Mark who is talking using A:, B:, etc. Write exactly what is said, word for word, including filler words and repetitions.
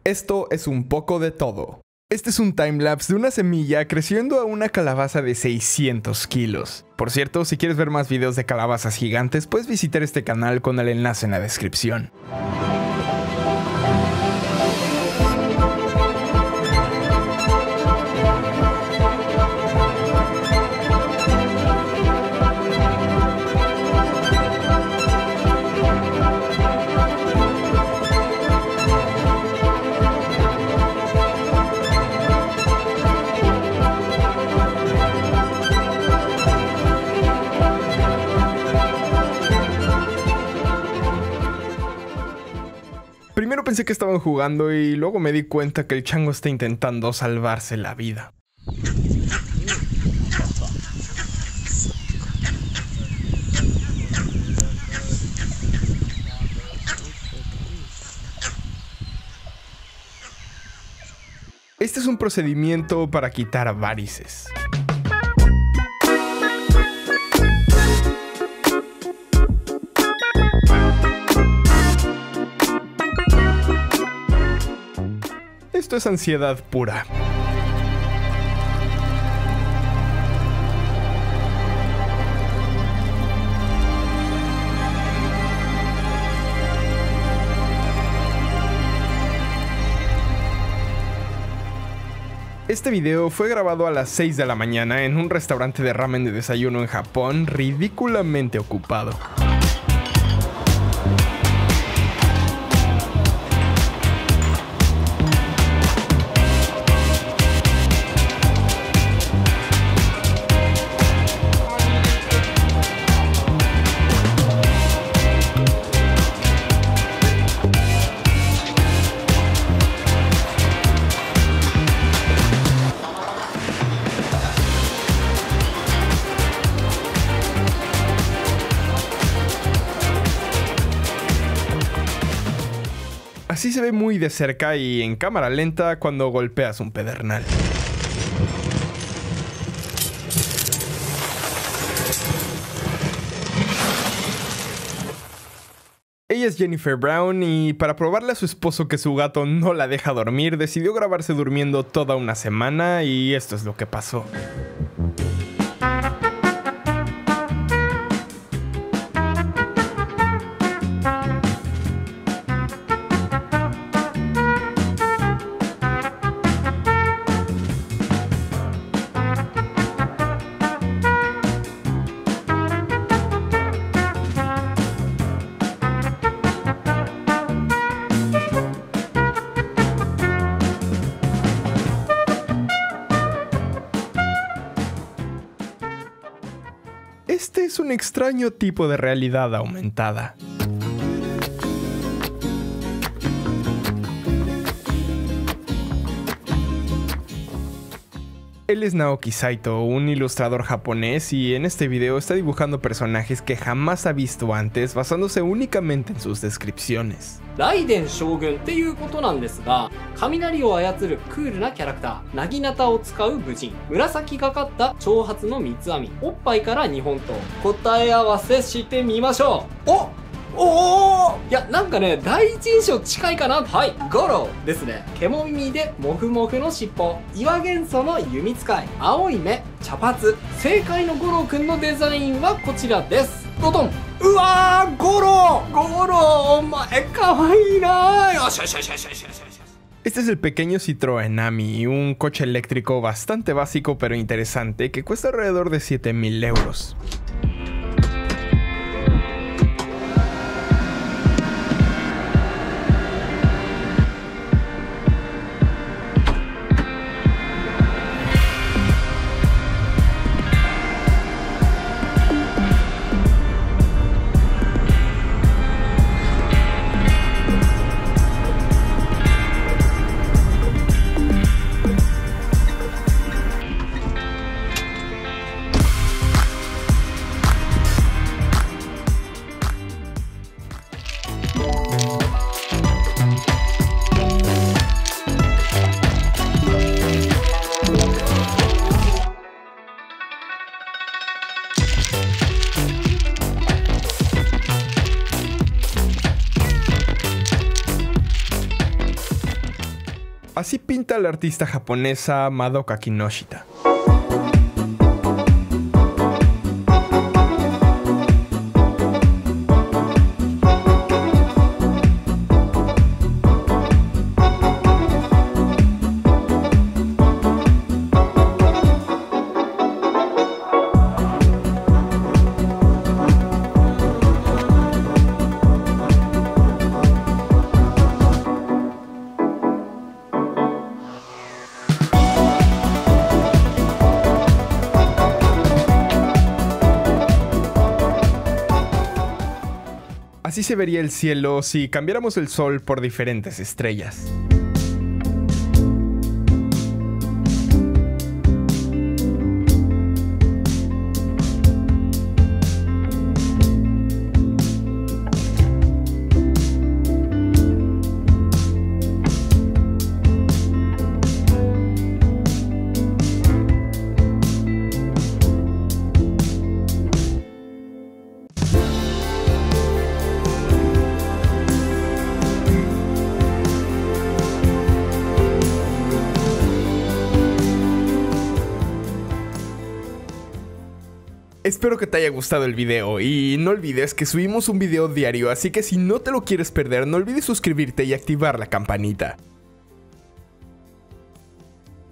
A: Esto es un poco de todo. Este es un timelapse de una semilla creciendo a una calabaza de seiscientos kilos. Por cierto, si quieres ver más videos de calabazas gigantes, puedes visitar este canal con el enlace en la descripción. Primero pensé que estaban jugando y luego me di cuenta que el chango está intentando salvarse la vida. Este es un procedimiento para quitar varices. Esto es ansiedad pura. Este video fue grabado a las seis de la mañana en un restaurante de ramen de desayuno en Japón, ridículamente ocupado. Así se ve muy de cerca y en cámara lenta cuando golpeas un pedernal. Ella es Jennifer Brown y para probarle a su esposo que su gato no la deja dormir, decidió grabarse durmiendo toda una semana y esto es lo que pasó. Este es un extraño tipo de realidad aumentada. Él es Naoki Saito, un ilustrador japonés, y en este video está dibujando personajes que jamás ha visto antes, basándose únicamente en sus descripciones.
B: Raiden Shogun っていうことなんですが、雷を操るクールなキャラクター、薙刀を使う武人、紫がかった長髪の三つ編み、おっぱいから日本刀、答え合わせしてみましょう。おおおいや、なんかね、第一印象近いかな。はい、ゴロですね。獣耳でモフモフの尻尾、岩元素の弓使い、青い目、茶髪。正解のゴロくんのデザインはこちらです。ドドン。うわー、ゴロゴロお前かわいいな。よしよしよしよしよしよし。
A: Este es el pequeño Citroën Ami, un coche eléctrico bastante básico pero interesante que cuesta alrededor de siete mil euros. Así pinta la artista japonesa Madoka Kinoshita. Así se vería el cielo si cambiáramos el sol por diferentes estrellas. Espero que te haya gustado el video y no olvides que subimos un video diario, así que si no te lo quieres perder, no olvides suscribirte y activar la campanita.